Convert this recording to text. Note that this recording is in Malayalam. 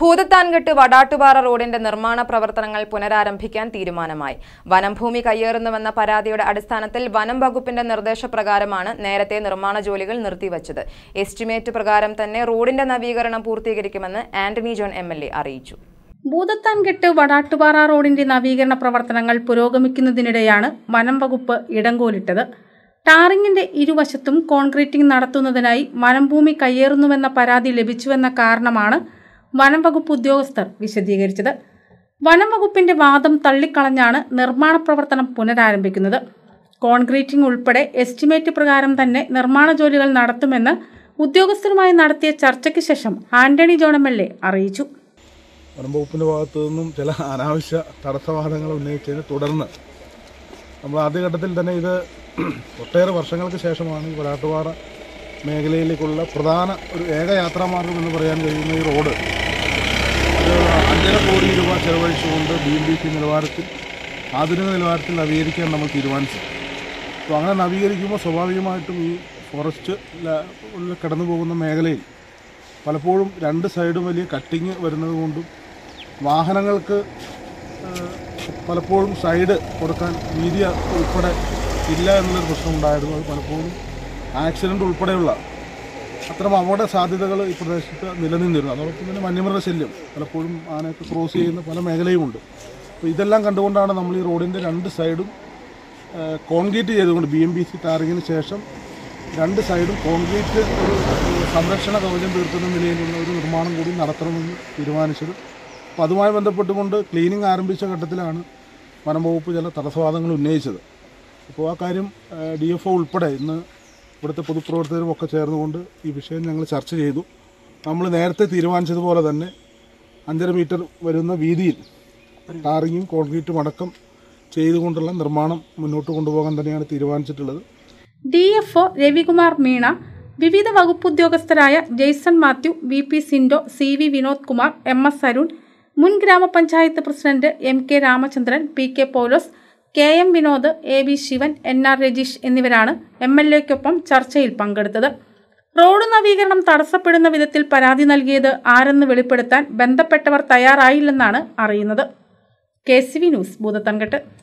ഭൂതത്താൻകെട്ട് വടാട്ടുപാറ റോഡിന്റെ നിർമ്മാണ പ്രവർത്തനങ്ങൾ പുനരാരംഭിക്കാൻ തീരുമാനമായി. വനം ഭൂമി കയ്യേറുന്നുവെന്ന പരാതിയുടെ അടിസ്ഥാനത്തിൽ വനം വകുപ്പിന്റെ നിർദ്ദേശപ്രകാരമാണ് നേരത്തെ നിർമ്മാണ ജോലികൾ നിർത്തിവച്ചത്. എസ്റ്റിമേറ്റ് പ്രകാരം തന്നെ റോഡിന്റെ നവീകരണം പൂർത്തീകരിക്കുമെന്ന് ആന്റണി ജോൺ MLA അറിയിച്ചു. ഭൂതത്താൻകെട്ട് വടാട്ടുപാറ റോഡിന്റെ നവീകരണ പ്രവർത്തനങ്ങൾ പുരോഗമിക്കുന്നതിനിടെയാണ് വനം വകുപ്പ് ഇടങ്കോലിട്ടത്. ടാറിങ്ങിന്റെ ഇരുവശത്തും കോൺക്രീറ്റിംഗ് നടത്തുന്നതിനായി വനം ഭൂമി കയ്യേറുന്നുവെന്ന പരാതി ലഭിച്ചുവെന്ന കാരണമാണ് വനം വകുപ്പ് ഉദ്യോഗസ്ഥർ വിശദീകരിച്ചത്. വനം വകുപ്പിന്റെ വാദം തള്ളിക്കളഞ്ഞാണ് നിർമ്മാണ പ്രവർത്തനം പുനരാരംഭിക്കുന്നത്. കോൺക്രീറ്റിംഗ് ഉൾപ്പെടെ എസ്റ്റിമേറ്റ് പ്രകാരം തന്നെ നിർമ്മാണ ജോലികൾ നടത്തുമെന്ന് ഉദ്യോഗസ്ഥരുമായി നടത്തിയ ചർച്ചയ്ക്ക് ശേഷം ആന്റണി ജോൺ MLA അറിയിച്ചു. വനം വകുപ്പിൻ്റെ ഭാഗത്തു നിന്നും ചില അനാവശ്യ തടസ്സവാദങ്ങൾ ഉന്നയിച്ചതിനെ തുടർന്ന് നമ്മൾ ആദ്യഘട്ടത്തിൽ തന്നെ ഇത് ഒട്ടേറെ വർഷങ്ങൾക്ക് ശേഷമാണ് ഈ വടാട്ടുപാറ മേഖലയിലേക്കുള്ള പ്രധാന ഒരു ഏക യാത്രാമാർഗം എന്ന് പറയാൻ കഴിയുന്ന ഈ റോഡ് 5.5 കോടി രൂപ ചെലവഴിച്ചുകൊണ്ട് BMBC നിലവാരത്തിൽ ആധുനിക നിലവാരത്തിൽ നവീകരിക്കാൻ നമ്മൾ തീരുമാനിച്ചു. അപ്പോൾ അങ്ങനെ നവീകരിക്കുമ്പോൾ സ്വാഭാവികമായിട്ടും ഈ ഫോറസ്റ്റ് കടന്നു പോകുന്ന മേഖലയിൽ പലപ്പോഴും 2 സൈഡും വലിയ കട്ടിങ് വരുന്നത് കൊണ്ടും വാഹനങ്ങൾക്ക് പലപ്പോഴും സൈഡ് കൊടുക്കാൻ വീതി ഉൾപ്പെടെ ഇല്ല എന്നുള്ളൊരു പ്രശ്നമുണ്ടായിരുന്നു. അത് പലപ്പോഴും ആക്സിഡൻറ്റ് ഉൾപ്പെടെയുള്ള അത്തരം അപകട സാധ്യതകൾ ഈ പ്രദേശത്ത് നിലനിന്നിരുന്നു. അതോടൊപ്പം തന്നെ വന്യമൃഗശല്യം പലപ്പോഴും ആനയൊക്കെ ക്രോസ് ചെയ്യുന്ന പല മേഖലയുമുണ്ട്. അപ്പോൾ ഇതെല്ലാം കണ്ടുകൊണ്ടാണ് നമ്മൾ ഈ റോഡിൻ്റെ 2 സൈഡും കോൺക്രീറ്റ് ചെയ്തുകൊണ്ട് BMBC ടാറിങ്ങിന് ശേഷം 2 സൈഡും കോൺക്രീറ്റ് ഒരു സംരക്ഷണ കവചം തീർക്കുന്ന നിലയിലുള്ള ഒരു നിർമ്മാണം കൂടി നടത്തണമെന്ന് തീരുമാനിച്ചത്. അപ്പോൾ അതുമായി ബന്ധപ്പെട്ടുകൊണ്ട് ക്ലീനിങ് ആരംഭിച്ച ഘട്ടത്തിലാണ് വനം വകുപ്പ് ചില തടസ്സവാദങ്ങൾ ഉന്നയിച്ചത്. അപ്പോൾ ആ കാര്യം DFO ഉൾപ്പെടെ ഇന്ന് ഇവിടുത്തെ പൊതുപ്രവർത്തകരും ഒക്കെ ചേർന്നുകൊണ്ട് ഈ വിഷയം ഞങ്ങൾ ചർച്ച ചെയ്തു. നമ്മൾ നേരത്തെ തീരുമാനിച്ചതുപോലെ തന്നെ 5.5 മീറ്റർ വരുന്ന വീതിയിൽ ടാറിങ്ങും കോൺക്രീറ്റും അടക്കം ചെയ്തുകൊണ്ടുള്ള നിർമ്മാണം മുന്നോട്ട് കൊണ്ടുപോകാൻ തന്നെയാണ് തീരുമാനിച്ചിട്ടുള്ളത്. DFO രവികുമാർ മീണ, വിവിധ വകുപ്പ് ഉദ്യോഗസ്ഥരായ Jason Mathew, VP Sindo, CV Vinod Kumar, MS Arun, മുൻ ഗ്രാമപഞ്ചായത്ത് president MK Ramachandran, PK Paulose, KM Vinod, AB Shivan, NR Rajeesh എന്നിവരാണ് MLAയ്ക്കൊപ്പം ചർച്ചയിൽ പങ്കെടുത്തത്. റോഡ് നവീകരണം തടസ്സപ്പെടുന്ന വിധത്തിൽ പരാതി നൽകിയത് ആരെന്ന് വെളിപ്പെടുത്താൻ ബന്ധപ്പെട്ടവർ തയ്യാറായില്ലെന്നാണ് അറിയുന്നത്. KCV news, Bhoothathankettu.